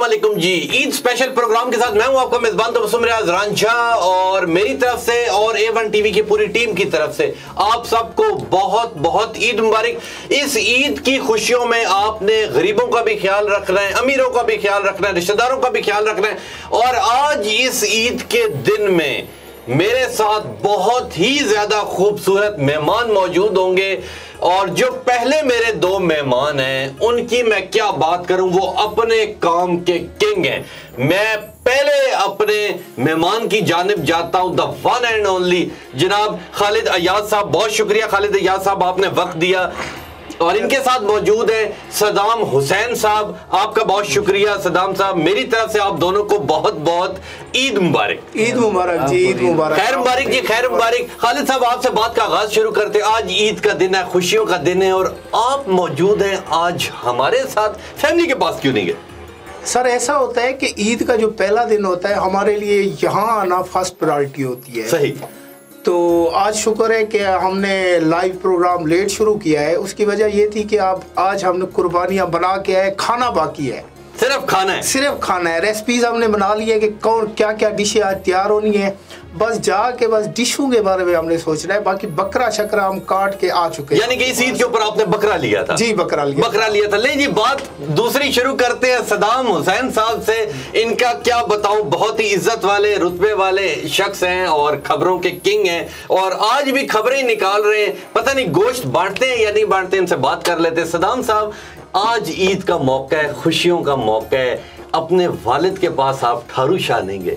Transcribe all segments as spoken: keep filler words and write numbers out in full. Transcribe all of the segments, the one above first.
वालेकुम जी। Eid special programme के साथ मैं हूं आपका मेजबान तबस्सुम रियाज रांझा और मेरी तरफ से और ए वन टीवी की पूरी टीम की तरफ से आप सबको बहुत बहुत ईद मुबारक। इस ईद की खुशियों में आपने गरीबों का भी ख्याल रखना है, अमीरों का भी ख्याल रखना है, रिश्तेदारों का भी ख्याल रखना है। और आज इस ईद के दिन में मेरे साथ बहुत ही ज्यादा खूबसूरत मेहमान मौजूद होंगे और जो पहले मेरे दो मेहमान हैं उनकी मैं क्या बात करूं, वो अपने काम के किंग हैं। मैं पहले अपने मेहमान की जानिब जाता हूं, द वन एंड ओनली जनाब खालिद अय्याज साहब। बहुत शुक्रिया खालिद अय्याज साहब, आपने वक्त दिया। और इनके साथ मौजूद है सदाम हुसैन साहब, आपका बहुत शुक्रिया सदाम साहब। मेरी तरफ से आप दोनों को बहुत बहुत ईद मुबारक। ईद मुबारक जी, ईद मुबारक, खैर मुबारक जी, खैर मुबारक। खालिद साहब आपसे बात का आगाज शुरू करते हैं। आज ईद का दिन है, खुशियों का दिन है और आप मौजूद हैं आज हमारे साथ। फैमिली के पास क्यों नहीं गए? सर ऐसा होता है कि ईद का जो पहला दिन होता है हमारे लिए यहाँ आना फर्स्ट प्रायोरिटी होती है। सही। तो आज शुक्र है कि हमने लाइव प्रोग्राम लेट शुरू किया है। उसकी वजह ये थी कि आप आज हमने कुर्बानियाँ बना के आए, खाना बाकी है, सिर्फ खाना है, सिर्फ खाना है। रेसिपीज हमने बना ली है कि कौन क्या क्या डिशें आज तैयार होनी है, बस जाके बस डिशों के बारे में हमने सोचना है। बाकी बकरा शकरा हम काट के आ चुके हैं। यानी कि इस ईद के ऊपर आपने बकरा लिया था? जी बकरा लिया बकरा लिया था। ले जी, बात दूसरी शुरू करते हैं सदाम हुसैन साहब से। इनका क्या बताऊं, बहुत ही इज्जत वाले रुतबे वाले शख्स हैं और खबरों के किंग हैं और आज भी खबरें निकाल रहे हैं। पता नहीं गोश्त बांटते हैं या नहीं बांटते, इनसे बात कर लेते हैं। सदाम साहब, आज ईद का मौका है, खुशियों का मौका है, अपने वालिद के पास आप ठारू शाह नहीं गए?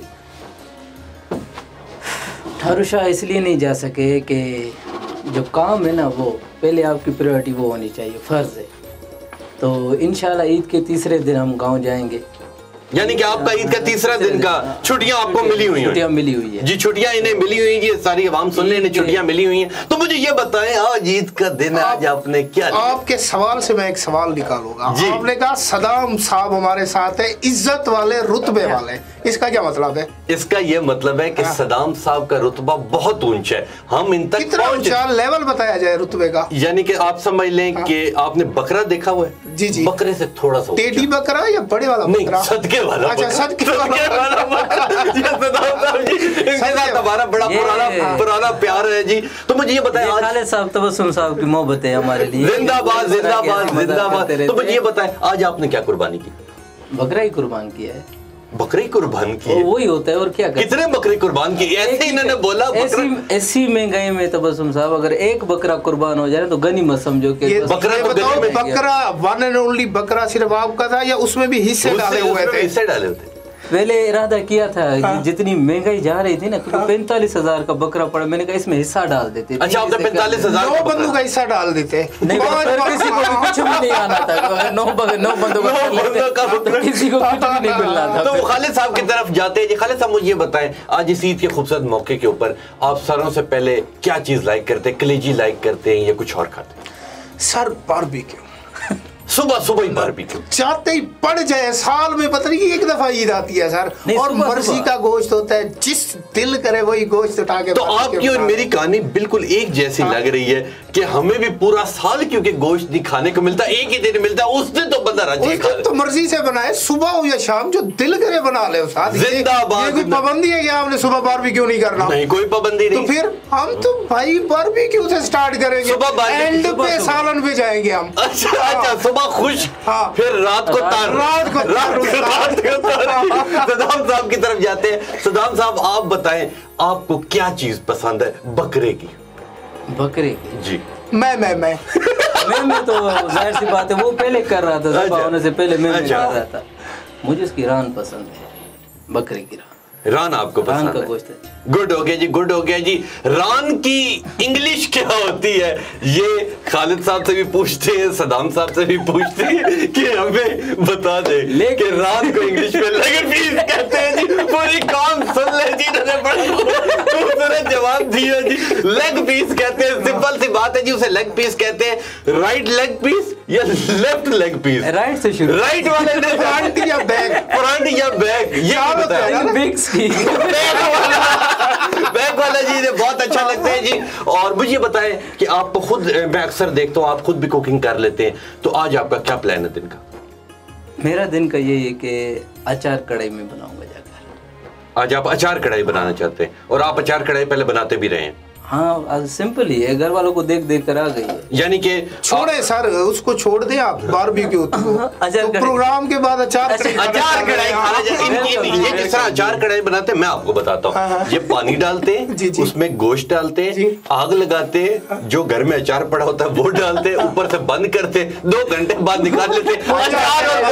ठारू शाह इसलिए नहीं जा सके कि जो काम है ना वो पहले आपकी प्रायोरिटी वो होनी चाहिए, फ़र्ज़ है। तो इंशाल्लाह ईद के तीसरे दिन हम गांव जाएंगे। यानी कि आपका ईद का तीसरा दिन का छुट्टियां आपको मिली हुई हैं? छुट्टियां मिली हुई है जी, छुट्टियां इन्हें मिली हुई हैं। सारी आवाम सुन ले, इन्हें छुट्टियां मिली हुई हैं। तो मुझे ये बताएं, आज ईद का दिन है, आज आपने क्या लिया? आपके सवाल से मैं एक सवाल निकालूंगा। आपने कहा सदाम साहब हमारे साथ है, इज्जत वाले रुतबे वाले, इसका क्या मतलब है? इसका ये मतलब है कि सदाम साहब का रुतबा बहुत ऊंचा है, हम इन तक कितना ऊंचा लेवल बताया जाए रुतबे का? यानी कि आप समझ लें कि आपने बकरा देखा हुआ है? जी जी। बकरे से थोड़ा सा टेढ़ी बकरा या बड़े वाला बकरा? सदके वाला। अच्छा, सदके वाला बकरा। हमारा बड़ा पुराना पुराना प्यार है जी। तो मुझे ये बताएं, खालिद साहब तबस्सुम साहब की मोहब्बत है हमारे लिए। जिंदाबाद जिंदाबाद जिंदाबाद। तो मुझे ये बताएं, आज आपने क्या कुर्बानी की? बकरा ही कुर्बान किया है। बकरी कुर्बान की? वही होता है और क्या करते? कितने बकरी कुर्बान की? ऐसे इन्होंने बोला। ऐसी ऐसी महंगाई में तबस्सुम साहब अगर एक बकरा कुर्बान हो जाए तो गनीमत समझो कि बकरा बताओ, बकरा वन एंड ओनली बकरा सिर्फ आपका था या उसमें भी हिस्से डाले हुए थे? हिस्से डाले हुए थे। पहले इरादा किया था हाँ। जितनी महंगाई जा रही थी ना, क्योंकि पैंतालीस हजार का बकरा पड़ा, मैंने कहा इसमें हिस्सा डाल देते। अच्छा, आपने पैंतालीस हजार नौ बंदों का हिस्सा डाल देते? नहीं, किसी को भी कुछ भी नहीं आना था। नौ नौ बंदों का किसी को कुछ भी नहीं मिलना था। तो खालिद साहब की तरफ जाते हैं जी। खालिद साहब, मुझे ये बताएं, आज इस ईद के खूबसूरत मौके के ऊपर आप सरों से पहले क्या चीज लाइक करते हैं? कलेजी लाइक करते हैं या कुछ और खाते हैं? सर बारबेक्यू, सुबह सुबह ही बारबेक्यू चाहते ही पड़ जाए। साल में पता नहीं एक दफा ईद आती है सर, और मर्जी का गोश्त होता है, जिस दिल करे वही गोश्त उठा के। तो आपकी और मेरी कहानी बिल्कुल एक जैसी हाँ। लग रही है कि हमें भी पूरा साल क्योंकि गोश्त नहीं खाने को मिलता, एक ही दिन मिलता है, उस दिन तो बंदा रजे खा ले। तो मर्जी से बनाए, सुबह हो या शाम, जो दिल करे बना ले। जिंदाबाद। कोई पाबंदी है कि आपने सुबह बारबेक्यू नहीं करना? नहीं, कोई पाबंदी नहीं। तो फिर हम तो भाई बारबेक्यू से स्टार्ट करेंगे, एंड पे सालन पे जाएंगे हम। अच्छा अच्छा, सुबह खुश, फिर रात को तार, रात को रात को रात को सदाम साहब की तरफ जाते हैं। सदाम साहब, आप बताएं, आपको क्या चीज पसंद है बकरे की? बकरे की जी, मैं मैं मैं मैं मैं तो जाहिर सी बात है वो पहले कर रहा था, ज़िबा होने से पहले मैं कर रहा था। मुझे उसकी रान पसंद है, बकरे की रान। रान आपको पसंद का है? गोश्त है। गुड हो गया जी, गुड हो गया जी। रान की इंग्लिश क्या होती है, ये खालिद साहब से भी पूछते हैं, सदाम साहब से भी पूछते हैं कि हमें बता दे कि रान को इंग्लिश में लेग पीस कहते हैं जी। पूरी काम सुन ले जी, इन्होंने बड़ा खूबसूरत जवाब दिया जी। लेग पीस कहते हैं, सिंपल सी बात है जी, उसे लेग पीस कहते हैं। राइट लेग पीस या लेफ्ट लेग पीस? राइट से शुरू। राइट वाले ने फ्रंट या बैक? फ्रंट या बैक, ये बताया ना। बैक वाला, बैक वाला जी ने बहुत अच्छा लगता है जी। और मुझे बताएं कि आपको खुद, मैं अक्सर देखता हूँ आप खुद भी कुकिंग कर लेते हैं, तो आज आपका क्या प्लान है दिन का? मेरा दिन का यही है कि अचार कढ़ाई में बनाऊंगा जाकर। आज आप अचार कढ़ाई बनाना चाहते हैं, और आप अचार कढ़ाई पहले बनाते भी रहे हैं? हाँ, सिंपल ही है, घर वालों को देख देख कर आ गई है। यानी कि छोड़े सर, उसको छोड़ दे आप बारबेक्यू तो, तो प्रोग्राम के बाद अचार अचार कढ़ाई खाना चाहिए। ये जिस तरह अचार कढ़ाई बनाते हैं मैं आपको बताता हूँ। ये पानी डालते हैं, उसमें गोश्त डालते हैं, आग लगाते हैं, जो घर में अचार पड़ा होता है वो डालते हैं, ऊपर से बंद करते, दो घंटे बाद निकाल लेते। अचार और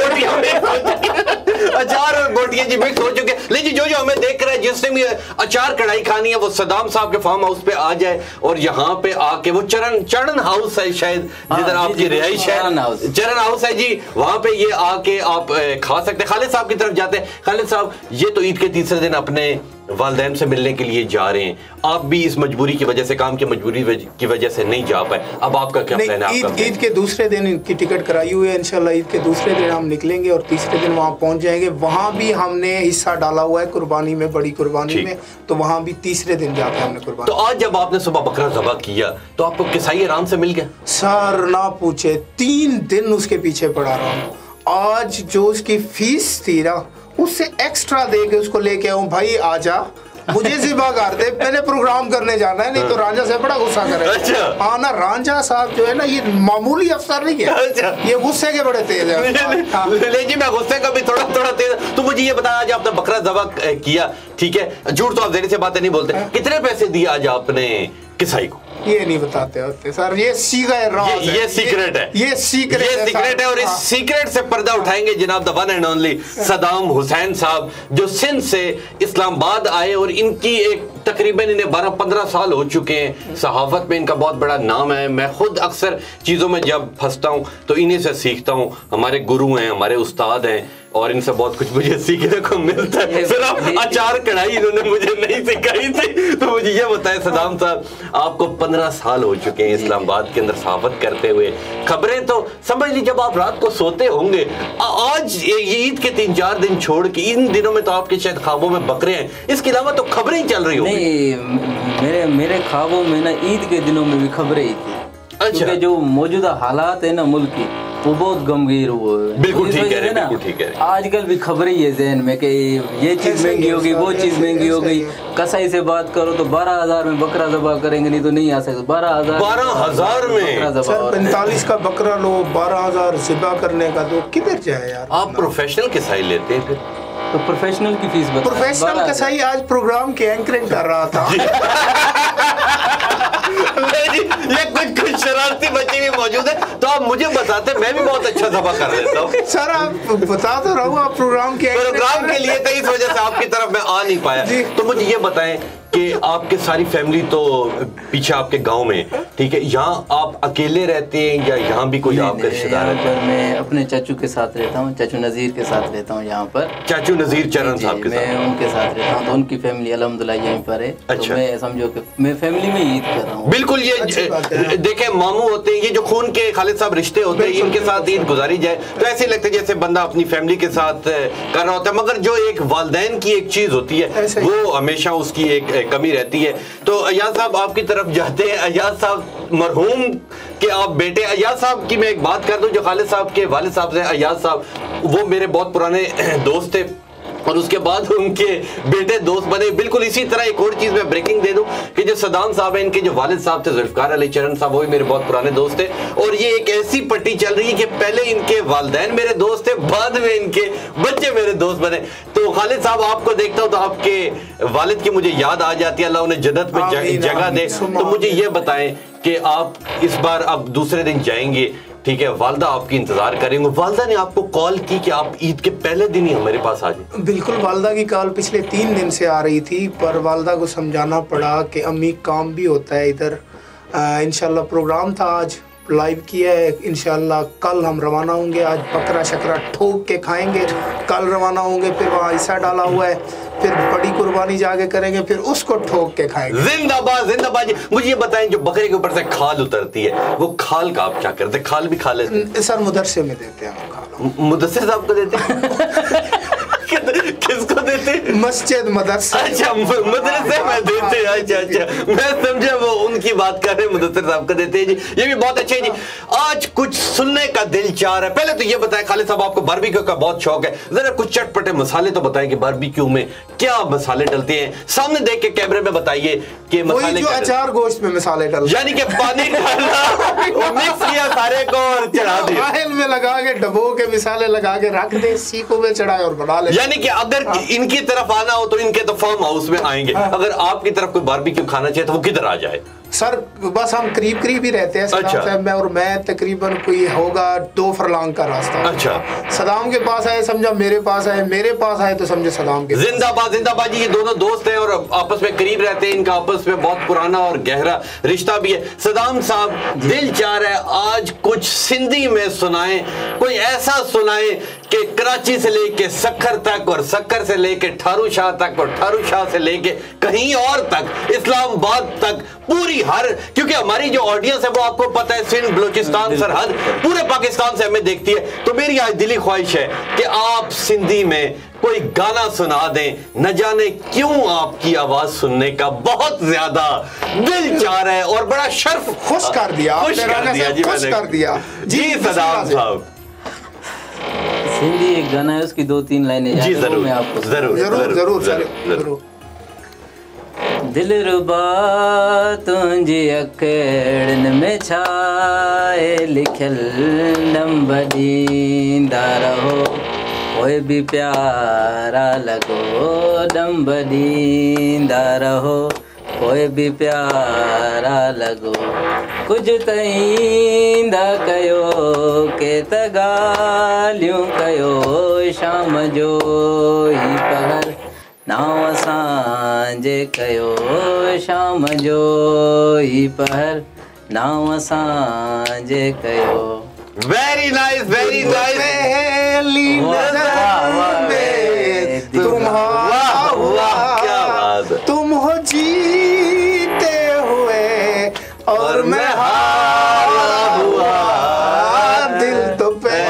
गोटियां अचार और गोटियां जी मिक्स हो चुके। लेकिन जो जो हमें देख रहा है, जिसने भी अचार कढ़ाई खानी है वो सदाम साहब के फार्म हाउस पे आ जाए, और यहाँ पे आके वो चरण चरण हाउस है शायद जिधर आपकी रिहाइश है, चरण हाउस है जी, वहां पे ये आके आप खा सकते हैं। खालिद साहब की तरफ जाते हैं। खालिद साहब, ये तो ईद के तीसरे दिन अपने वालिदैन से मिलने के लिए जा रहे हैं, आप भी इस मजबूरी की वजह से, काम की मजबूरी की वजह से नहीं जा पाए, अब आपका क्या प्लान है? ईद ईद के दूसरे दिन इनकी टिकट कराई हुई है, इंशाल्लाह ईद के दूसरे दिन हम निकलेंगे और तीसरे दिन वहाँ पहुँच जाएंगे। वहाँ भी हमने हिस्सा डाला हुआ है कुर्बानी में, बड़ी कुर्बानी में, तो वहाँ भी तीसरे दिन जाके हमने कुर्बानी। तो आज जब आपने सुबह बकरा ज़बह किया तो आपको किसाई आराम से मिल गया? सर ना पूछे, तीन दिन उसके पीछे पड़ा रहा हूँ। आज जो उसकी फीस थी ना, उससे एक्स्ट्रा दे के उसको लेके आऊँ, भाई आजा मुझे ज़िबा कर दे, मैंने प्रोग्राम करने जाना है, नहीं तो रांझा से बड़ा गुस्सा करे। अच्छा। हाँ ना, रांझा साहब जो है ना, ये मामूली अफसर नहीं है। अच्छा। ये गुस्से के बड़े तेज है। लेकिन मैं गुस्से का भी थोड़ा थोड़ा तेज। तो मुझे ये बताया, आज आपने बकरा ज़बह किया, ठीक है, झूठ तो आप ज़हरी से बातें नहीं बोलते, कितने पैसे दिए आज आपने किसाई को? ये नहीं बताते होते सर, ये सीगा राज ये, ये सीक्रेट है, ये सीक्रेट ये सीक्रेट है। और इस सीक्रेट से पर्दा उठाएंगे जनाब the one and only Saddam Hussain साहब, जो सिंध से इस्लामाबाद आए, और इनकी एक तकरीबन इन्हें बारह पंद्रह साल हो चुके हैं, सहाफत में इनका बहुत बड़ा नाम है। मैं खुद अक्सर चीज़ों में जब फंसता हूँ तो इन्हीं से सीखता हूँ, हमारे गुरु हैं, हमारे उस्ताद हैं, और इनसे बहुत कुछ मुझे सीखने को मिलता है। सिर्फ अचार कढ़ाई इन्होंने मुझे नहीं सिखाई थी। तो मुझे ये बताएं सदाम साहब, आपको पंद्रह साल हो चुके हैं इस्लामाबाद के अंदर सहाफत करते हुए, खबरें तो समझ ली जब आप रात को सोते होंगे, आज ईद के तीन चार दिन छोड़ के इन दिनों में तो आपके शायद ख्वाबों में बकरे हैं, इसके अलावा तो खबरें ही चल रही होंगी। नहीं, मेरे मेरे ख्वाबों में ना ईद के दिनों में भी खबरें ही थी। अच्छा। क्योंकि जो मौजूदा हालात है ना मुल्क की, वो बहुत गंभीर हुए। बिल्कुल ठीक है ना, बिल्कुल ठीक है। आजकल भी खबरें ही है जहन में कि ये चीज महंगी होगी, वो चीज महंगी हो गई। कसाई से बात करो तो बारह हजार में बकरा ज़बह करेंगे, नहीं तो नहीं आ सकते। बारह हजार बारह हजार में सर पैंतालीस का बकरा लो, बारह हजार ज़बह करने का, तो किधर जाए यार? आप प्रोफेशनल कसाई लेते हैं फिर? तो प्रोफेशनल की फीस बता। प्रोफेशनल कसाई आज प्रोग्राम के एंकरिंग कर रहा था। ये कुछ कुछ शरारती बच्चे भी मौजूद है, तो आप मुझे बताते, मैं भी बहुत अच्छा ज़बह कर लेता हूँ। सर आप बता तो रहा हूँ, आप प्रोग्राम के प्रोग्राम के लिए तो इस वजह से आपकी तरफ मैं आ नहीं पाया। तो मुझे ये बताएं कि आपके सारी फैमिली तो पीछे आपके गांव में, ठीक है, यहाँ आप अकेले रहते हैं या यहाँ भी कोई आपका रिश्तेदार है? मैं अपने चाचू के साथ रहता हूँ, चाचू नज़ीर के साथ रहता हूँ यहाँ पर। चाचू नज़ीर चरण साहब के साथ? मैं उनके साथ रहता हूँ, तो उनकी फैमिली अल्हम्दुलिल्लाह यहीं पर है। अच्छा। तो मैं समझो कि मैं फैमिली में ईद कर रहा हूँ। बिल्कुल, ये देखें मामू होते हैं, ये जो खून के खालिद साहब रिश्ते होते हैं, इनके साथ ईद गुजारी जाए तो ऐसे लगता है जैसे बंदा अपनी फैमिली के साथ कर रहा होता है। मगर जो एक वालिदैन की एक चीज़ होती है वो हमेशा उसकी एक कमी रहती है। तो अयाज साहब आपकी तरफ जाते हैं। अयाज साहब मरहूम के आप बेटे, अयाज साहब की मैं एक बात कर दूं, जो खालिद साहब के वालिद साहब से अयाज साहब, वो मेरे बहुत पुराने दोस्त थे, और उसके बाद उनके बेटे दोस्त बने। बिल्कुल इसी तरह एक और चीज़ मैं ब्रेकिंग दे दूं कि जो सदाम साहब हैं, इनके जो वालिद साहब थे जुल्फकार अली चरण साहब, वो भी मेरे बहुत पुराने दोस्त थे। और ये एक ऐसी पट्टी चल रही है कि पहले इनके वालिदैन मेरे दोस्त थे, बाद में इनके बच्चे मेरे दोस्त बने। तो खालिद साहब आपको देखता हूँ तो आपके वालिद की मुझे याद आ जाती है, अल्लाह उन्हें जन्नत में जगह दे। तो मुझे ये बताएं कि आप इस बार अब दूसरे दिन जाएंगे, ठीक है, वालदा आपकी इंतजार करेंगे। वालदा ने आपको कॉल की कि आप ईद के पहले दिन ही हमारे पास आ जाए? बिल्कुल, वालदा की कॉल पिछले तीन दिन से आ रही थी, पर वालदा को समझाना पड़ा कि अम्मी काम भी होता है इधर। इंशाल्लाह प्रोग्राम था, आज लाइव किया है, इंशाल्लाह कल हम रवाना होंगे। आज बकरा शकरा ठोक के खाएंगे, कल रवाना होंगे, फिर वहाँ हिस्सा डाला हुआ है, फिर बड़ी कुर्बानी जाके करेंगे, फिर उसको ठोक के खाएंगे। जिंदाबाद जिंदाबाद। मुझे ये बताएं, जो बकरे के ऊपर से खाल उतरती है, वो खाल का आप क्या करते हैं? खाल भी खा लेते हैं? सर मुदरसे में देते हैं खाल। मुदस्सिर साहब को देते हैं? किसको देते? मस्जिद मदरसा। अच्छा मदरसे में देते हैं। अच्छा अच्छा मैं समझा वो उनकी बात कर रहे हैं, मुदस्सिर साहब का देते हैं जी। ये भी बहुत अच्छे है जी। आज कुछ सुनने का दिल चाह रहा है। पहले तो ये बताएं खालिद साहब, आपको बारबेक्यू का बहुत शौक है, जरा कुछ चटपटे मसाले तो बताएं कि बारबेक्यू में क्या मसाले डलते हैं। सामने देख के कैमरे में बताइए कि मसाले जो अचार गोश्त में मसाले डलते, यानी कि पानी डालना, मिक्स किया सारे को और चढ़ा दिया, ऑयल में लगा के डबो के मसाले लगा के रख दे, सीखों में चढ़ाए और बना ले। यानी कि अगर इनकी तरफ आना हो तो इनके तो फार्म हाउस में आएंगे, अगर आपकी तरफ कोई बारबेक्यू खाना चाहिए तो वो किधर आ जाए? सर बस हम करीब करीब ही रहते हैं सदाम अच्छा। साहब में, और मैं तकरीबन कोई होगा दो फरलांग का रास्ता। अच्छा। सदाम के पास आए समझा मेरे पास आए, मेरे पास आए तो समझे सदाम के। जिंदाबाद जिंदाबाद जी। ये दोनों दोस्त हैं और आपस में करीब रहते हैं, इनका आपस में बहुत पुराना और गहरा रिश्ता भी है। सदाम साहब दिल चाह रहा है आज कुछ सिंधी में सुनाएं, कोई ऐसा सुनाएं कि कराची से लेके सक्खर तक और सक्खर से लेके ठारू शाह तक और ठारू शाह से लेके कहीं और तक, इस्लामाबाद तक, पूरी हर, क्योंकि हमारी जो ऑडियंस है वो आपको पता है सिंध बलूचिस्तान सरहद पूरे पाकिस्तान से हमें देखती है। तो मेरी आज दिली ख्वाहिश है कि आप सिंधी में कोई गाना सुना दें, न जाने क्यों आपकी आवाज सुनने का बहुत ज्यादा दिल चाह रहा है और बड़ा शर्फ खुश कर दिया, खुश कर दिया जी, खुश कर दिया जी सदाम साहब। सिंधी एक गाना है, उसकी दो तीन लाइनें जी जरूर मैं आपको जरूर जरूर जरूर जरूर। दिलरुबा तुंहिंजी अखड़नि में छाए लिखियल नंबर ॾींदा रहो, पोइ बि प्यारा लॻो नंबर ॾींदा रहो, पोइ बि प्यारा लॻो, कुझु त ईंदा कयो के त ॻाल्हियूं कयो, शाम जो ई पहर नाव असांजे कयो, शाम जो ई पहर नाव असांजे कयो। Very nice very nice. पहली नजर में तुम्हारा हुआ, क्या बात है। तुम हो जीते हुए और मैं हारा हुआ, दिल तो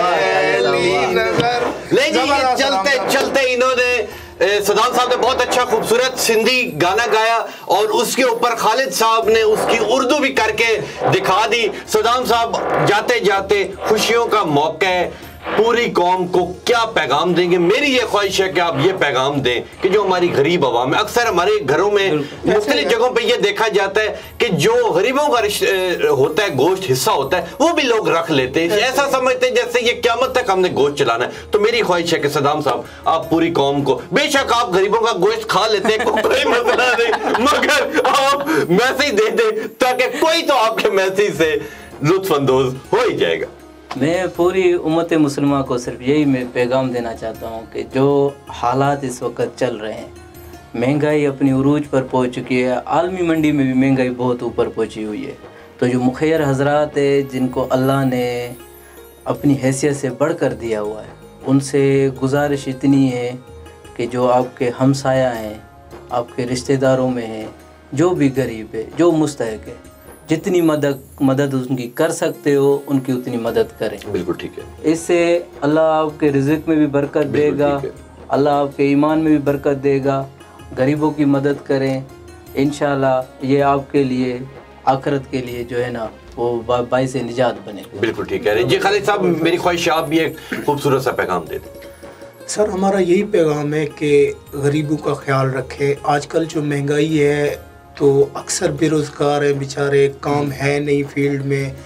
पहली नजर। ले जी ये चलते चलते इन्होंने सदाम साहब ने बहुत अच्छा खूबसूरत सिंधी गाना गाया और उसके ऊपर खालिद साहब ने उसकी उर्दू भी करके दिखा दी। सदाम साहब जाते जाते खुशियों का मौका है, पूरी कौम को क्या पैगाम देंगे? मेरी ये ख्वाहिश है कि आप ये पैगाम दें कि जो हमारी गरीब आवाम है, अक्सर हमारे घरों में मुख्तलिफ जगहों पे ये देखा जाता है कि जो गरीबों का होता है गोश्त हिस्सा होता है वो भी लोग रख लेते हैं, ऐसा समझते हैं जैसे ये क़यामत तक हमने गोश्त चलाना है। तो मेरी ख्वाहिश है कि सदाम साहब आप पूरी कौम को, बेशक आप गरीबों का गोश्त खा लेते हैं कोई मसला नहीं, मगर आप मैसेज दे दें ताकि कोई तो आपके मैसेज से लुत्फानंदोज हो ही जाएगा। मैं पूरी उम्मत मुसलमान को सिर्फ यही मैं पैगाम देना चाहता हूँ कि जो हालात इस वक्त चल रहे हैं, महंगाई अपनी उरूज पर पहुँच चुकी है, आलमी मंडी में भी महंगाई बहुत ऊपर पहुँची हुई है। तो जो मुखैर हजरात है जिनको अल्लाह ने अपनी हैसियत से बढ़कर दिया हुआ है, उनसे गुजारिश इतनी है कि जो आपके हमसाया हैं, आपके रिश्तेदारों में हैं, जो भी गरीब है, जो मुस्तहिक है, जितनी मदद मदद उनकी कर सकते हो उनकी उतनी मदद करें। बिल्कुल ठीक है। इससे अल्लाह आपके रिज़्क़ में भी बरकत देगा, अल्लाह आपके ईमान में भी बरकत देगा। गरीबों की मदद करें, इंशाल्लाह ये आपके लिए आखिरत के लिए जो है ना वो बाई से निजात बनेगा। बिल्कुल ठीक है जी। खालिद साहब मेरी ख्वाहिश आप भी एक खूबसूरत सा पैगाम दे दें। सर हमारा यही पैगाम है कि गरीबों का ख्याल रखें। आजकल जो महंगाई है तो अक्सर बेरोज़गार है बेचारे, काम है नहीं फील्ड में,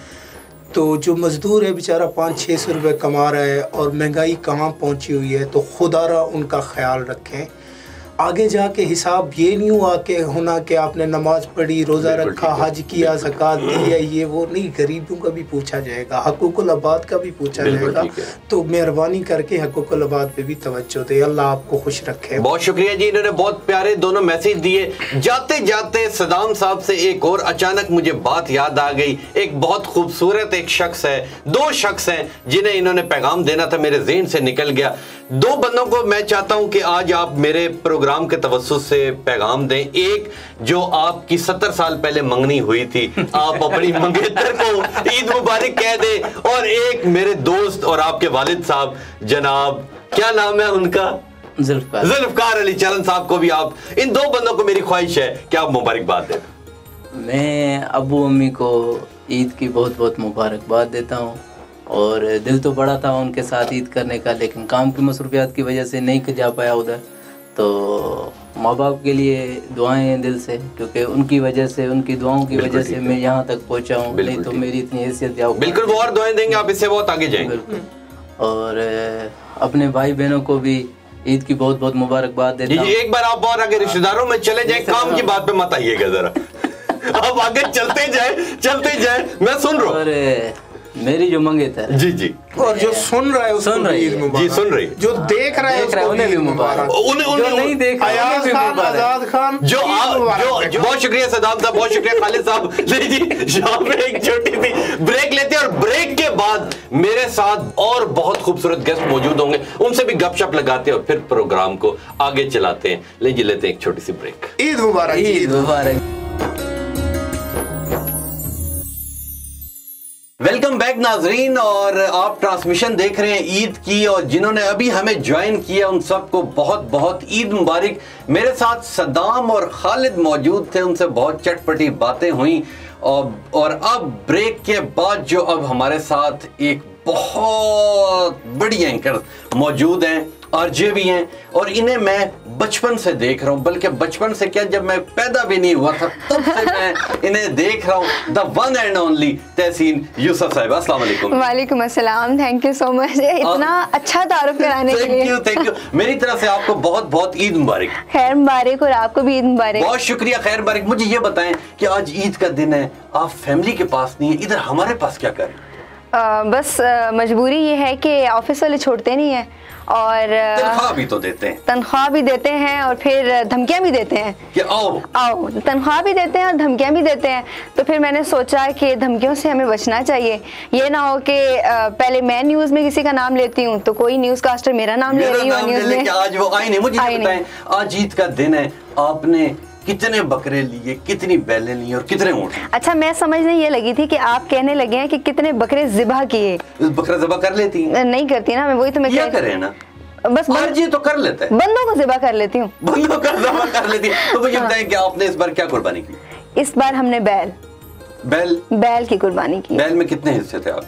तो जो मज़दूर है बेचारा पाँच छः सौ रुपये कमा रहा है और महंगाई कहाँ पहुँची हुई है, तो खुदारा उनका ख्याल रखें। आगे जाके हिसाब ये नहीं हुआ कि होना कि आपने नमाज पढ़ी, रोज़ा रखा, हज किया, ज़कात दी है, ये वो नहीं, गरीबों का भी पूछा जाएगा, हकूकुल आबाद का भी पूछा जाएगा। तो मेहरबानी करके हकूकुल आबाद पे भी तवज्जो दे। अल्लाह आपको खुश रखे। बहुत शुक्रिया जी, इन्होंने बहुत प्यारे दोनों मैसेज दिए। जाते जाते सदाम साहब से एक और अचानक मुझे बात याद आ गई। एक बहुत खूबसूरत एक शख्स है, दो शख्स हैं जिन्हें इन्होंने पैगाम देना था, मेरे ज़हन से निकल गया। दो बंदों को मैं चाहता हूं कि आज आप मेरे प्रोग्राम के तवज्जुह से पैगाम दें। एक जो आपकी सत्तर साल पहले मंगनी हुई थी, आप अपनी मंगेतर को ईद मुबारक कह दें। और एक मेरे दोस्त और आपके वालिद साहब, जनाब क्या नाम है उनका? जुल्फकार जुल्फकार अली चलन साहब को भी आप, इन दो बंदों को मेरी ख्वाहिश है कि आप मुबारकबाद दें। मैं अबू अम्मी को ईद की बहुत बहुत मुबारकबाद देता हूँ और दिल तो बड़ा था उनके साथ ईद करने का, लेकिन काम की मसरूफियात की वजह से नहीं जा पाया उधर। तो माँ बाप के लिए दुआएं हैं दिल से, क्योंकि उनकी वजह से, उनकी दुआओं की वजह से मैं यहाँ तक पहुँचा हूँ, नहीं तो मेरी इतनी हैसियत या बिल्कुल वो और दुआएं देंगे आप, इससे बहुत आगे जाएंगे। और अपने भाई बहनों को भी ईद की बहुत बहुत मुबारकबाद देता हूँ। एक बार आप और आगे रिश्तेदारों में चले जाए, काम की बात पे मत आइएगा जरा। आप आगे चलते जाए चलते जाए, मैं सुन रहा हूँ। और मेरी जो मंगेतर जी जी, और जो सुन रहा है उसको सुन रही है, जी सुन रही, जो देख रहा है देख रहा है उन्हें भी मुबारक, उन्हें उन्हें नहीं देख रहा अयाज खान, आजाद खान, जो जो जो बहुत शुक्रिया सदाम साहब, बहुत शुक्रिया खालिद साहब। लीजिए शाम में एक छोटी सी ब्रेक लेते हैं और ब्रेक के बाद मेरे साथ और बहुत खूबसूरत गेस्ट मौजूद होंगे, उनसे भी गपशप लगाते हैं और फिर प्रोग्राम को आगे चलाते हैं। लीजिए लेते हैं एक छोटी सी ब्रेक। ईद मुबारक, ईद मुबारक। वेलकम बैक नाजरीन, और आप ट्रांसमिशन देख रहे हैं ईद की, और जिन्होंने अभी हमें ज्वाइन किया उन सबको बहुत बहुत ईद मुबारक। मेरे साथ सदाम और खालिद मौजूद थे, उनसे बहुत चटपटी बातें हुई। और, और अब ब्रेक के बाद जो अब हमारे साथ एक बहुत बड़ी एंकर मौजूद हैं, आरजे भी हैं, और इन्हें मैं बचपन से देख रहा हूं, बल्कि बचपन से क्या, जब मैं पैदा भी नहीं हुआ था तब से मैं इन्हें देख रहा हूं। The one and only Tehseen Yousuf साहिबा, अस्सलाम वालेकुम। वालेकुम अस्सलाम, थैंक यू सो मच इतना अच्छा तारुफ कराने के लिए। थैंक यू थैंक यू मेरी तरफ से आपको बहुत बहुत ईद मुबारक। खैर मुबारक, और आपको भी ईद मुबारक। बहुत शुक्रिया, खैर मुबारक। मुझे ये बताएं कि आज ईद का दिन है, आप फैमिली के पास नहीं है, इधर हमारे पास क्या कर? आ, बस आ, मजबूरी ये है कि ऑफिस वाले छोड़ते नहीं है, और तनख्वाह भी तो देते हैं, तनख्वाह भी देते हैं और फिर धमकियां भी देते हैं कि आओ आओ। तनख्वाह भी देते हैं और धमकियां भी देते हैं। तो फिर मैंने सोचा कि धमकियों से हमें बचना चाहिए। ये ना हो कि पहले मैं न्यूज़ में किसी का नाम लेती हूँ तो कोई न्यूज़ कास्टर मेरा नाम ले रही हो न्यूज़ में। आज वो आई नहीं। मुझे ये बताएं, आज ईद का दिन है, आपने कितने बकरे लिए, कितनी बैलें ली और कितने ऊँट? अच्छा, मैं समझने ये लगी थी कि आप कहने लगे हैं कि कितने बकरे ज़िबा किए। बकरा ज़िबा कर लेती हैं? नहीं करती ना मैं, वही तो मैं क्या करें ना, बस ये तो कर लेता है, बंदों को ज़िबा कर लेती हूँ, बंदों का ज़िबा कर लेती है। तो मुझे बताएं कि आपने इस बार क्या कुर्बानी की? इस बार हमने बैल बैल बैल की कुर्बानी की। बैल में कितने हिस्से थे आप?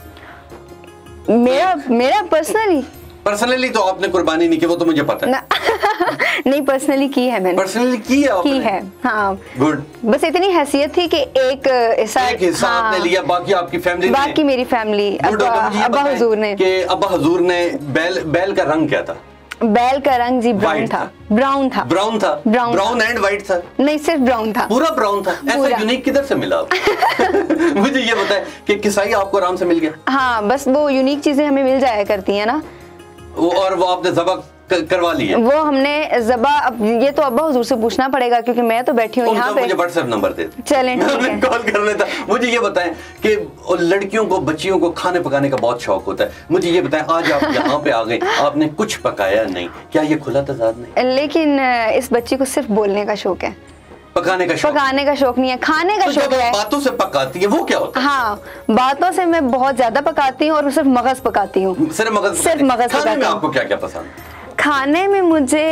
मेरा मेरा पर्सनली पर्सनली तो आपने कुर्बानी नहीं की, वो तो मुझे पता है। नहीं, पर्सनली की है मैंने। पर्सनली की है आपने? की है, हाँ। गुड। बस इतनी हैसियत थी कि एक हिस्सा एक हिस्सा हाँ, आपने लिया, बाकी आपकी फैमिली ने? बाकी मेरी फैमिली, अब्बा अब्बा हुजूर ने। कि अब्बा हुजूर ने बैल बैल का रंग क्या था? बैल का रंग जी ब्राउन था। ब्राउन था ब्राउन था ब्राउन ब्राउन एंड व्हाइट था? नहीं, सिर्फ ब्राउन था। पूरा ब्राउन था? ऐसा यूनिक किधर से मिला? मुझे ये बताएं कि किसाई आपको आराम से मिल गया? हाँ, बस वो यूनिक चीजें हमें मिल जाया करती है ना, वो, और वो आपने ज़बा करवा ली है? वो हमने ज़बा, अब ये तो अब्बा हुजूर से पूछना पड़ेगा क्योंकि मैं तो बैठी हूँ यहाँ पे। मुझे व्हाट्सएप नंबर दे, चलें ठीक है, कॉल कर लेता। मुझे ये बताएं कि लड़कियों को, बच्चियों को खाने पकाने का बहुत शौक होता है। मुझे ये बताएं, आज आप यहाँ पे आ गए, आपने कुछ पकाया नहीं, क्या ये खुला तजाद नहीं? लेकिन इस बच्ची को सिर्फ बोलने का शौक है, पकाने का शौक? पकाने का शौक नहीं है, खाने का तो शौक है। बातों से पकाती है वो क्या होता है? हाँ, बातों से मैं बहुत ज्यादा पकाती हूँ और सिर्फ मगज पकाती हूँ। सिर्फ मगज? सिर्फ मगज खाने में पकाती हूँ। आपको क्या क्या पसंद? खाने में मुझे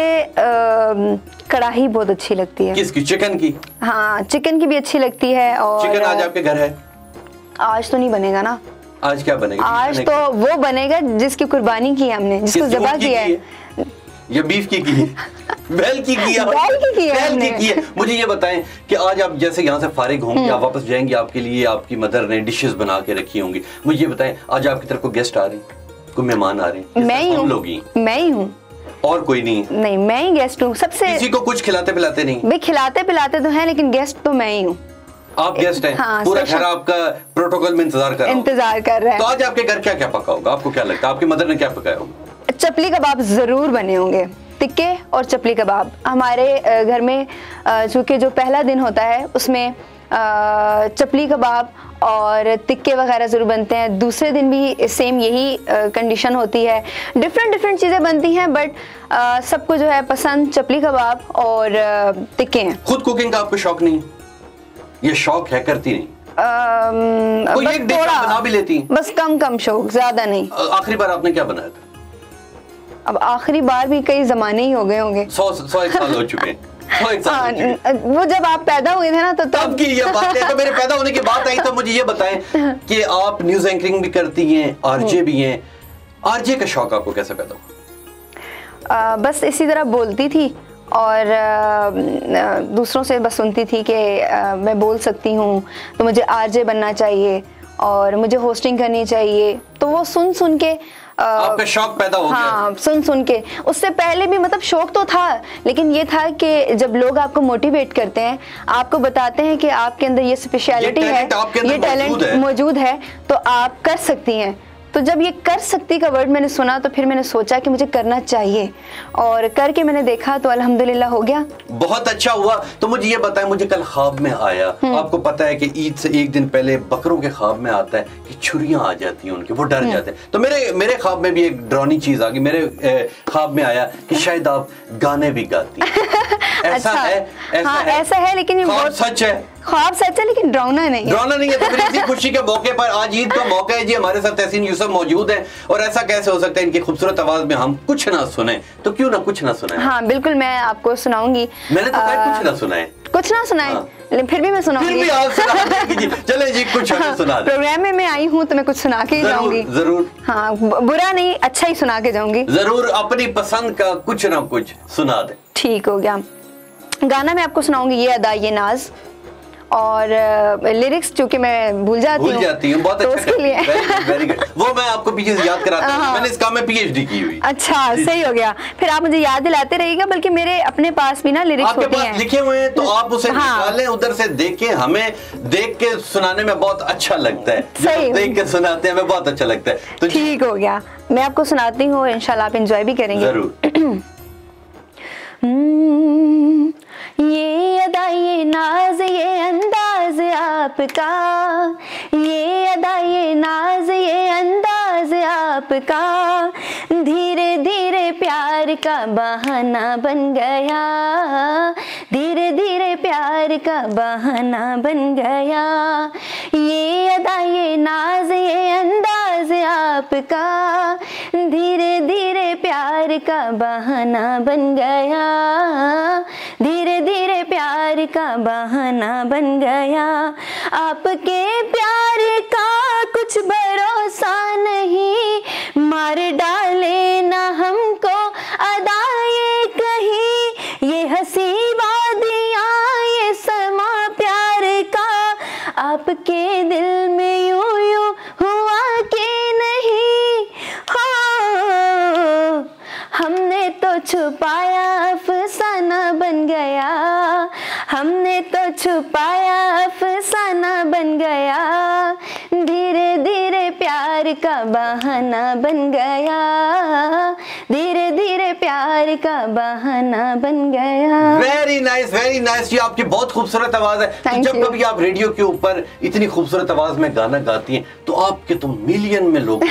कढ़ाई बहुत अच्छी लगती है। किसकी? चिकन की? हाँ, चिकन की भी अच्छी लगती है। और चिकन आज आपके घर है? आज तो नहीं बनेगा ना। आज क्या बनेगा? आज तो वो बनेगा जिसकी कुर्बानी की है हमने, जिसको ज़बा किया है। या बीफ की की है? बैल की की है? बैल की की है बैल की की है। मुझे ये बताएं कि आज आप जैसे यहाँ से फारिग होंगे, आप वापस जाएंगे, आपके लिए आपकी मदर ने डिशेस बना के रखी होंगी। मुझे ये बताएं, आज आपकी तरफ को गेस्ट आ रहे हैं, कोई मेहमान आ रहे हैं? मैं ही हूँ, मैं ही हूँ, और कोई नहीं? नहीं, मैं ही गेस्ट हूँ सबसे। किसी को कुछ खिलाते पिलाते नहीं? भाई खिलाते पिलाते तो हैं, लेकिन गेस्ट तो मैं ही हूँ। आप गेस्ट हैं? हाँ, पूरा घर आपका प्रोटोकॉल में इंतजार कर रहा होगा। इंतजार कर रहे हैं। तो आज आपके घर क्या क्या पका होगा? आपको क्या लगता है आपकी मदर ने क्या पकाया होगा? चपली कबाब जरूर बने होंगे, टिक्के और चपली कबाब। हमारे घर में चूँकि जो पहला दिन होता है उसमें चपली कबाब और टिक्के वगैरह ज़रूर बनते हैं। दूसरे दिन भी सेम यही कंडीशन होती है, डिफरेंट डिफरेंट चीज़ें बनती हैं, बट सबको जो है पसंद चपली कबाब और टिक्के हैं। खुद कुकिंग का आपको शौक नहीं? ये शौक है, करती नहीं? आ, कोई एक डिश बना भी लेती? बस कम कम शौक, ज्यादा नहीं। आखिरी बार आपने क्या बनाया था? अब आखिरी बार भी कई जमाने ही हो गए होंगे, सौ सौ एक साल हो चुके हैं। हाँ, वो जब आप पैदा हुए थे ना तो तब की ये बात है। तो मेरे पैदा होने की बात आई तो मुझे ये बताएं कि आप न्यूज एंकरिंग भी करती हैं, आरजे भी हैं, आरजे का शौक आपको कैसे पैदा हुआ? आ, बस इसी तरह बोलती थी और आ, दूसरों से बस सुनती थी कि आ, मैं बोल सकती हूँ तो मुझे आरजे बनना चाहिए और मुझे होस्टिंग करनी चाहिए, तो वो सुन सुन के आपका शौक पैदा हो गया। हाँ, सुन सुन के। उससे पहले भी मतलब शौक तो था, लेकिन ये था कि जब लोग आपको मोटिवेट करते हैं, आपको बताते हैं कि आपके अंदर ये स्पेशलिटी है, ये टैलेंट मौजूद है, तो आप कर सकती हैं। तो जब ये कर सकती का वर्ड मैंने सुना तो फिर मैंने सोचा कि मुझे करना चाहिए और करके मैंने देखा तो अल्हम्दुलिल्लाह हो गया। बहुत अच्छा हुआ। तो मुझे ये बताएं, मुझे कल ख्वाब में आया, आपको पता है कि ईद से एक दिन पहले बकरों के ख्वाब में आता है कि छुरियां आ जाती हैं उनके, वो डर जाते हैं। तो मेरे मेरे ख्वाब में भी एक डरावनी चीज आ गई। मेरे ख्वाब में आया कि शायद आप गाने भी गाती हैं। ऐसा अच्छा, है? ऐसा हाँ, है? ऐसा है, लेकिन ये ख्वाब सच है? ख्वाब सच है लेकिन डरावना नहीं है। डरावना नहीं है। तो फिर इसी खुशी के मौके पर आज ईद का मौका है जी, हमारे साथ तहसीन यूसुफ मौजूद है और ऐसा कैसे हो सकता है इनकी खूबसूरत आवाज में हम कुछ ना सुने, तो क्यों ना कुछ ना सुनाए? हाँ बिल्कुल, मैं आपको सुनाऊंगी। मैंने तो कहा कुछ ना सुनाए, कुछ ना सुनाए, हाँ। लेकिन फिर भी मैं सुनाऊंगी। फिर भी आप सुना दीजिए। चले जी, कुछ हाँ, सुना दे। प्रोग्राम में मैं आई हूँ तो मैं कुछ सुना के ही जाऊंगी। जरूर। हाँ, बुरा नहीं, अच्छा ही सुना के जाऊंगी। जरूर, अपनी पसंद का कुछ ना कुछ सुना दे। ठीक हो गया। गाना मैं आपको सुनाऊंगी ये अदा ये नाज, और लिरिक्स चूंकि मैं भूल जाती हूँ, भूल जाती हूँ, बहुत तो अच्छा उसके लिए वेरी गुड। वो मैं आपको पीछे से याद कराता हूँ, मैंने इस काम में पीएचडी की हुई। अच्छा, सही हो गया। फिर आप मुझे याद दिलाते रहिएगा, बल्कि मेरे अपने पास भी ना लिरिक्स आपके होती पास हैं, लिखे हुए हैं, तो आप उसे हाँ। निकालें, उधर से देखें। हमें देख के सुनाने में बहुत अच्छा लगता है, जब देख के सुनाते हैं हमें बहुत अच्छा लगता है। तो ठीक हो गया, मैं आपको सुनाती हूँ, इंशाल्लाह आप एंजॉय भी करेंगे। जरूर। ये अदा ये नाज ये अंदाज आपका, ये अदा ये नाज ये अंदाज आपका, धीरे धीरे प्यार का बहाना बन गया, धीरे धीरे प्यार का बहाना बन गया। ये अदा ये नाज ये अंदाज आपका, धीरे धीरे प्यार का बहाना बन गया, धीरे धीरे प्यार का बहाना बन गया। आपके प्यार का कुछ भरोसा नहीं, मार डाले ना हमको अदाए कहीं, ये हंसी वादियाँ ये समा प्यार का, आपके दिल में यूं यूं हुआ कि नहीं, हो हमने तो छुपाया अफसाना बन गया, हमने तो छुपाया अफसाना बन गया, धीरे धीरे प्यार का बहाना बन गया, धीरे धीरे प्यार का बहाना बन गया। वेरी नाइस, वेरी नाइस जी, आपकी बहुत खूबसूरत आवाज है। तो जब कभी आप रेडियो के ऊपर इतनी खूबसूरत आवाज में गाना गाती हैं तो आपके तो मिलियन में लोग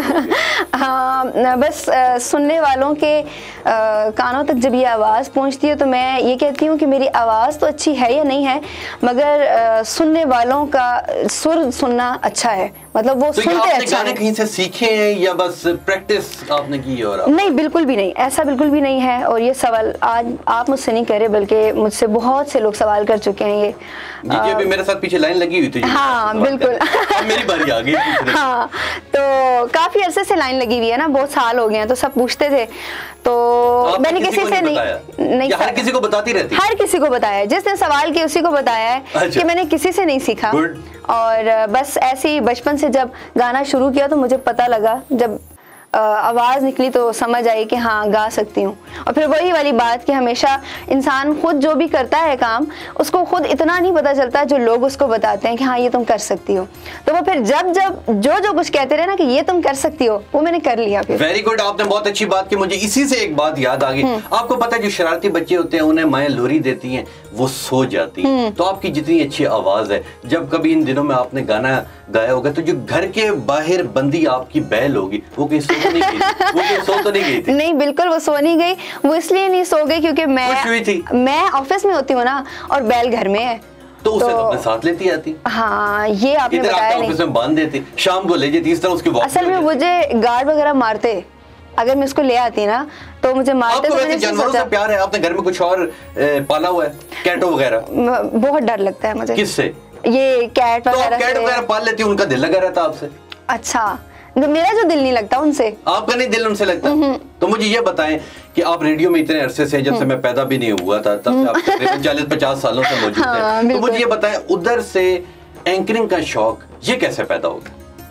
हाँ, बस आ, सुनने वालों के आ, कानों तक जब ये आवाज़ पहुंचती है तो मैं ये कहती हूँ कि मेरी आवाज़ तो अच्छी है या नहीं है, मगर आ, सुनने वालों का सुर सुनना अच्छा है, मतलब वो तो सुनते आपने अच्छा गाने है। कहीं से सीखे हैं या बस प्रैक्टिस आपने की है? और आप? नहीं, बिल्कुल भी नहीं, ऐसा बिल्कुल भी नहीं है। और ये सवाल आज आप मुझसे नहीं करे, बल्कि मुझसे बहुत से लोग सवाल कर चुके हैं ये। जी जी, अभी मेरे साथ पीछे लाइन लगी हुई थी। हाँ बिल्कुल। अब मेरी बारी आ गई। हाँ, तो काफी अरसे से लाइन लगी हुई है ना, बहुत साल हो गए हैं, तो सब पूछते थे, तो मैंने किसी, किसी से नहीं नहीं हर किसी को बताती रहती, हर किसी को बताया, जिसने सवाल किया उसी को बताया है। अच्छा। कि मैंने किसी से नहीं सीखा। Good. और बस ऐसे ही बचपन से जब गाना शुरू किया तो मुझे पता लगा, जब आवाज़ निकली तो समझ आई कि हाँ गा सकती हूँ। और फिर वही वाली बात कि हमेशा इंसान खुद जो भी करता है काम, उसको खुद इतना नहीं पता चलता जो लोग उसको बताते हैं कि हाँ ये तुम कर सकती हो, तो वो फिर जब जब जो जो कुछ कहते रहे ना कि ये तुम कर सकती हो, वो मैंने कर लिया। फिर वेरी गुड, आपने बहुत अच्छी बात की। मुझे इसी से एक बात याद आ गई। आपको पता है जो शरारती बच्चे होते हैं उन्हें माएँ लोरी देती हैं, वो सो जाती हैं। तो आपकी जितनी अच्छी आवाज है, जब कभी इन दिनों में आपने गाना गाया होगा तो जो घर के बाहर बंदी आपकी बैल होगी वो कहीं सो तो नहीं गई, वो कहीं सो तो नहीं गई थी? नहीं, बिल्कुल वो सो नहीं गई। वो इसलिए नहीं सो गई क्योंकि मैं मैं ऑफिस में होती हूँ ना, और बैल घर में है, तो उसे तो अपने साथ लेती आती। हाँ, ये आपने बताया नहीं। ऑफिस में बांध देती, शाम को ले जाती, इस तरह उसकी वॉक। असल में मुझे गार्ड वगैरह मारते, अगर मैं उसको ले आती ना तो मुझे मारते। आपको तो वैसे मैंने जानवरों से प्यार है? आपने घर में कुछ और ए, पाला हुआ है, कैटो वगैरह? बहुत डर लगता है मुझे। किससे? ये कैट तो वगैरह। कैट वगैरह पाल लेती, उनका दिल लगा रहता आपसे? अच्छा, मेरा जो दिल नहीं लगता उनसे। आपका नहीं दिल उनसे लगता? तो मुझे ये बताएं कि आप रेडियो में इतने अरसे से, जब से मैं पैदा भी नहीं हुआ था तब से आप तकरीबन चालीस पचास सालों से मौजूद हाँ, हैं, तो मुझे ये बताएं उधर से एंकरिंग का शौक ये कैसे पैदा होगा?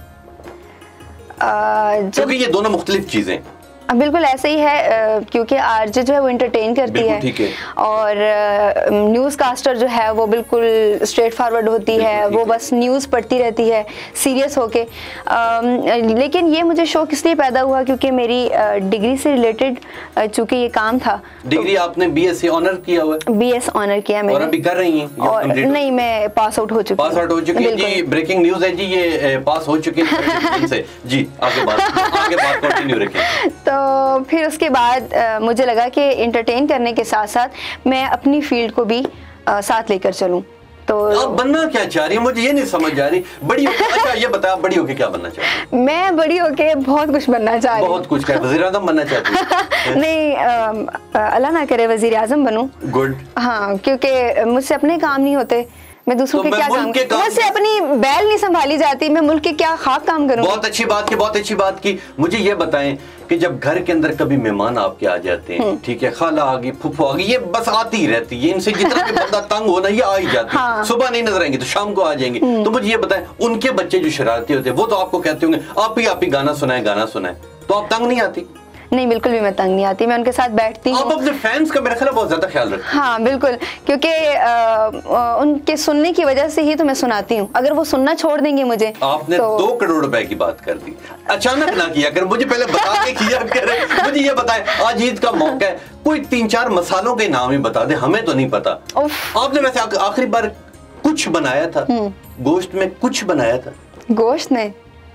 क्योंकि ये दोनों मुख्तलिफ चीजें। बिल्कुल ऐसे ही है, क्योंकि आरजे जो है वो एंटरटेन करती है, है और न्यूज़ कास्टर जो है वो बिल्कुल स्ट्रेट फॉरवर्ड होती है, वो बस न्यूज़ पढ़ती रहती है सीरियस होके। लेकिन ये मुझे शौक इसलिए पैदा हुआ क्योंकि मेरी डिग्री से रिलेटेड चूंकि ये काम था। डिग्री तो, आपने बीएससी ऑनर किया हुआ है? बीएस ऑनर किया मैंने। और अभी कर रही हैं? और नहीं, मैं पास आउट हो चुकी हूं। पास आउट हो चुकी है जी। ब्रेकिंग न्यूज़ है जी, ये पास हो चुकी है से जी। आगे बात आगे बात कंटिन्यू रखें। तो फिर उसके बाद आ, मुझे लगा कि एंटरटेन करने के साथ साथ मैं अपनी फील्ड को भी आ, साथ लेकर चलूं। तो आप बनना क्या चाह रही है? मुझे ये नहीं समझ आ रही। बड़ी होके, अच्छा ये बता, आप बड़ी होके क्या बनना चाह रही? मैं बड़ी होके बहुत कुछ बनना चाह रही हूँ। बहुत कुछ? क्या वज़ीर आज़म बनना चाहती है? नहीं, अल्लाह ना करे वज़ीर आज़म बनूं। गुड। हाँ, क्योंकि मुझसे अपने काम नहीं होते, मैं दूसरों तो के क्या काम करूं? मुझसे अपनी बैल नहीं संभाली जाती, मैं मुल्क के क्या खाक काम करूं? बहुत अच्छी बात की, बहुत अच्छी बात की। मुझे ये बताएं कि जब घर के अंदर कभी मेहमान आपके आ जाते हैं, ठीक है, खाला आ गई, फुफू आ गई, ये बस आती ही रहती है, इनसे जितना भी बंदा तंग हो ना ये आ ही जाती है। हाँ। सुबह नहीं नजर आएंगे तो शाम को आ जाएंगे। तो मुझे ये बताएं, उनके बच्चे जो शरारती होते हैं वो तो आपको कहते होंगे आप ही आप ही गाना सुनाए गाना सुनाए, तो आप तंग नहीं आती? नहीं, बिल्कुल भी मैं तंग नहीं आती, मैं उनके साथ बैठती हूँ। आप अपने फैंस का मेरा ख्याल बहुत ज्यादा ख्याल रखते हैं। हाँ बिल्कुल, क्योंकि उनके सुनने की वजह से ही तो मैं सुनाती हूँ। अगर वो सुनना छोड़ देंगे मुझे। आपने तो... दो करोड़ रुपए की बात कर दी, अचानक ना किया कर, मुझे पहले बता के किया कर। मुझे ये बताएं, आज ईद का मौका है, कोई तीन चार मसालों के नाम ही बता दे, हमें तो नहीं पता। आपने वैसे आखिरी बार कुछ बनाया था? गोश्त में कुछ बनाया था? गोश्त में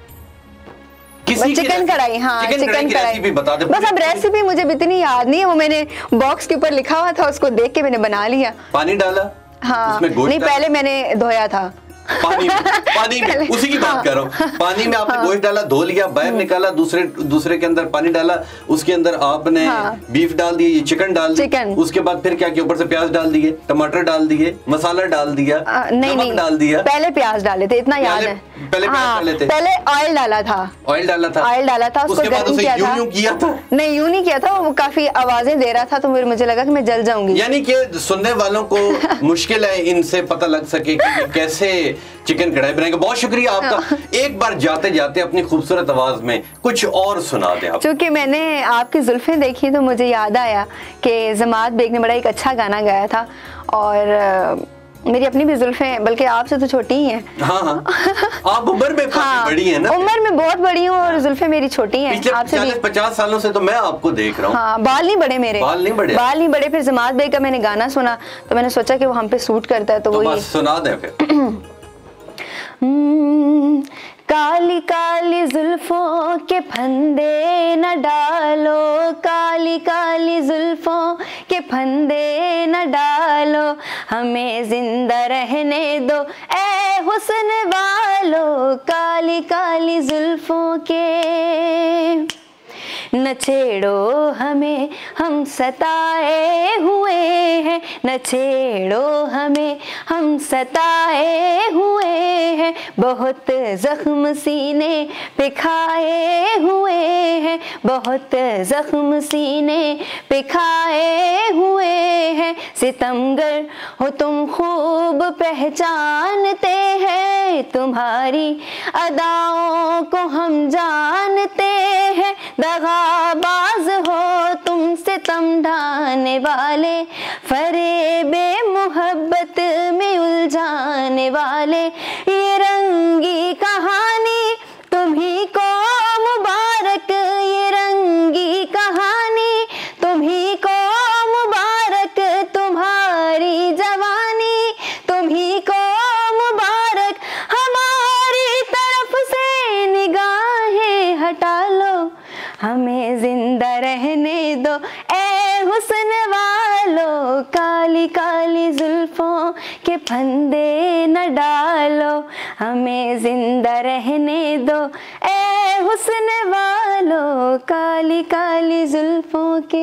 चिकन कढ़ाई। हाँ, चिकन कढ़ाई बता दे। बस अब रेसिपी मुझे इतनी याद नहीं है, वो मैंने बॉक्स के ऊपर लिखा हुआ था, उसको देख के मैंने बना लिया। पानी डाला? हाँ, नहीं पहले मैंने धोया था पानी में, पानी में उसी की बात कर रहा हूँ। पानी में आपने हाँ। गोश्त डाला, धो लिया, बाहर निकाला, दूसरे दूसरे के अंदर पानी डाला, उसके अंदर आपने हाँ। बीफ डाल दिए, ये चिकन डाल दिया, उसके बाद फिर क्या किया? ऊपर से प्याज डाल दिए, टमाटर डाल दिए, मसाला डाल दिया, नमक डाल दिया। पहले प्याज डाले थे, इतना याद है। पहले प्याज डाले थे? पहले ऑयल डाला था। ऑयल डाला था? ऑयल डाला था, उसको गर्म किया था। यूं किया था? नहीं, यूं नहीं किया था, वो काफी आवाजें दे रहा था, तो फिर मुझे लगा कि मैं जल जाऊंगी। यानी कि सुनने वालों को मुश्किल है इनसे पता लग सके कि कैसे चिकन कढ़ाई बनाएंगे। बहुत शुक्रिया आपका। एक बार जाते जाते अपनी खूबसूरत आवाज में कुछ और सुना दें आप। क्योंकि मैंने आपकी जुल्फें देखी तो मुझे याद आया कि जमात बेग ने बड़ा एक अच्छा गाना गाया था, और मेरी अपनी भी जुल्फें बल्कि आपसे तो छोटी ही हैं। हाँ हाँ, आप उम्र में हाँ, बड़ी हैं ना? उम्र में बहुत बड़ी हूँ और जुल्फें मेरी छोटी हैं आपसे भी। पचास सालों से तो मैं आपको देख रहा हूँ। हाँ, बाल नहीं बड़े मेरे, बाल नहीं बड़े, बाल नहीं बड़े। फिर जमात बेग का मैंने गाना सुना तो मैंने सोचा कि वो हम पे सूट करता है, तो, तो वो बस सुना दें फिर। काली काली जुल्फों के फंदे न डालो, काली काली जुल्फों के फंदे न डालो, हमें जिंदा रहने दो ए हुस्न वालो, काली काली जुल्फों के न छेड़ो हमें हम सताए हुए हैं, न छेड़ो हमें हम सताए हुए हैं, बहुत जख्म सीने पे खाए हुए हैं, बहुत जख्म सीने पे खाए हुए हैं, सितमगर हो तुम खूब पहचानते हैं, तुम्हारी अदाओं को हम जानते हैं, दगाबाज हो तुम सितम ढाने वाले, फरेबे मोहब्बत में उलझाने वाले, ये रंगी कहानी तुम्ही को मुबारक, ये रंगी कहानी तुम्ही को मुबारक, तुम्हारी जवानी तुम्ही को मुबारक, हमारी तरफ से निगाहें हटा लो, हमें जिंदा रहने दो ए हुस्न वालो, काली काली जुल्फों के के फंदे न डालो, हमें जिंदा रहने दो ए हुस्न वालो, काली काली जुल्फों के।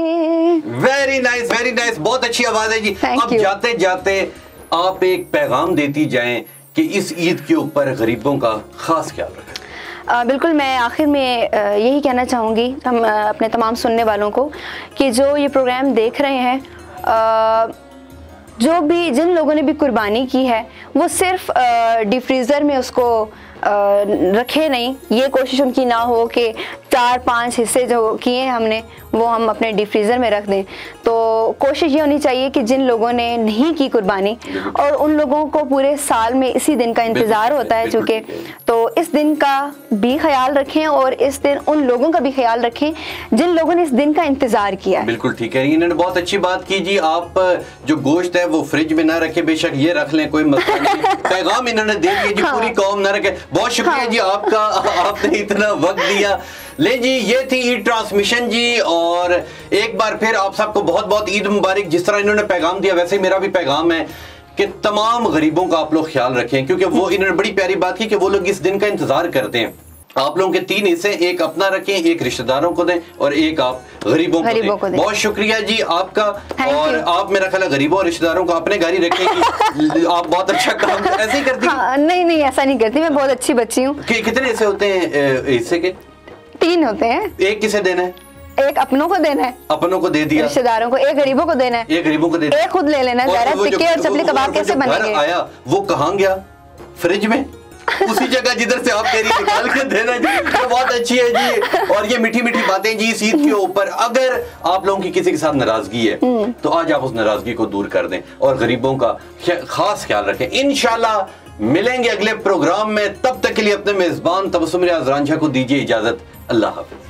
वेरी नाइस, वेरी नाइस, बहुत अच्छी आवाज है जी। Thank अब you. जाते जाते आप एक पैगाम देती जाएं कि इस ईद के ऊपर गरीबों का खास ख्याल रखें। आ, बिल्कुल, मैं आखिर में आ, यही कहना चाहूँगी हम आ, अपने तमाम सुनने वालों को कि जो ये प्रोग्राम देख रहे हैं, आ, जो भी जिन लोगों ने भी कुर्बानी की है वो सिर्फ डीप फ्रीज़र में उसको आ, रखे नहीं। ये कोशिश उनकी ना हो कि चार पांच हिस्से जो किए हैं हमने वो हम अपने डीप फ्रीज़र में रख दें। तो कोशिश ये होनी चाहिए कि जिन लोगों ने नहीं की कुर्बानी, और उन लोगों को पूरे साल में इसी दिन का इंतज़ार होता है चूँकि, तो इस दिन का भी ख्याल रखें और इस दिन उन लोगों का भी ख्याल रखें जिन लोगों ने इस दिन का इंतज़ार किया है। बिल्कुल ठीक है, इन्होंने बहुत अच्छी बात की जी। आप जो गोश्त है वो फ्रिज में ना रखें, बेशक ये रख लें, कोई मसला नहीं। पैगाम इन्होंने दे दिया जी, पूरी कौम ना रखे। बहुत शुक्रिया जी आपका, आपने इतना वक्त दिया। ले जी, ये थी ईद ट्रांसमिशन जी, और एक बार फिर आप सबको बहुत बहुत ईद मुबारक। जिस तरह इन्होंने पैगाम दिया वैसे ही मेरा भी पैगाम है कि तमाम गरीबों का आप लोग ख्याल रखें, क्योंकि वो इन्होंने बड़ी प्यारी बात की कि वो लोग इस दिन का इंतजार करते हैं। आप लोगों के तीन हिस्से, एक अपना रखें, एक रिश्तेदारों को दें और एक आप गरीबों को दें। को दें। बहुत शुक्रिया जी आपका। और आप मेरा ख्याल है गरीबों और रिश्तेदारों को अपने घर ही रखेंगी। आप बहुत अच्छा काम ऐसे ही करती हैं। हाँ, नहीं नहीं ऐसा नहीं करती, मैं बहुत अच्छी बच्ची हूँ। कि, कितने हिस्से होते हैं हिस्से के? तीन होते हैं। एक किसे देना है? एक अपनों को देना है, अपनों को दे दिया, रिश्तेदारों को, एक गरीबों को देना है, एक गरीबों को देना है, एक खुद ले लेना है। टिक्के और चपली कबाब कैसे बनेंगे? आया वो कहाँ गया? फ्रिज में, उसी जगह जिधर से आप कह रही निकाल के देना जी। तो बहुत अच्छी है जी। और ये मीठी मीठी बातें जी इस ईद के ऊपर। अगर आप लोगों की किसी के साथ नाराजगी है तो आज आप उस नाराजगी को दूर कर दें और गरीबों का खास ख्याल रखें। इंशाल्लाह मिलेंगे अगले प्रोग्राम में, तब तक के लिए अपने मेजबान तबस्सुम रियाज रांझा को दीजिए इजाजत। अल्लाह हाफिज।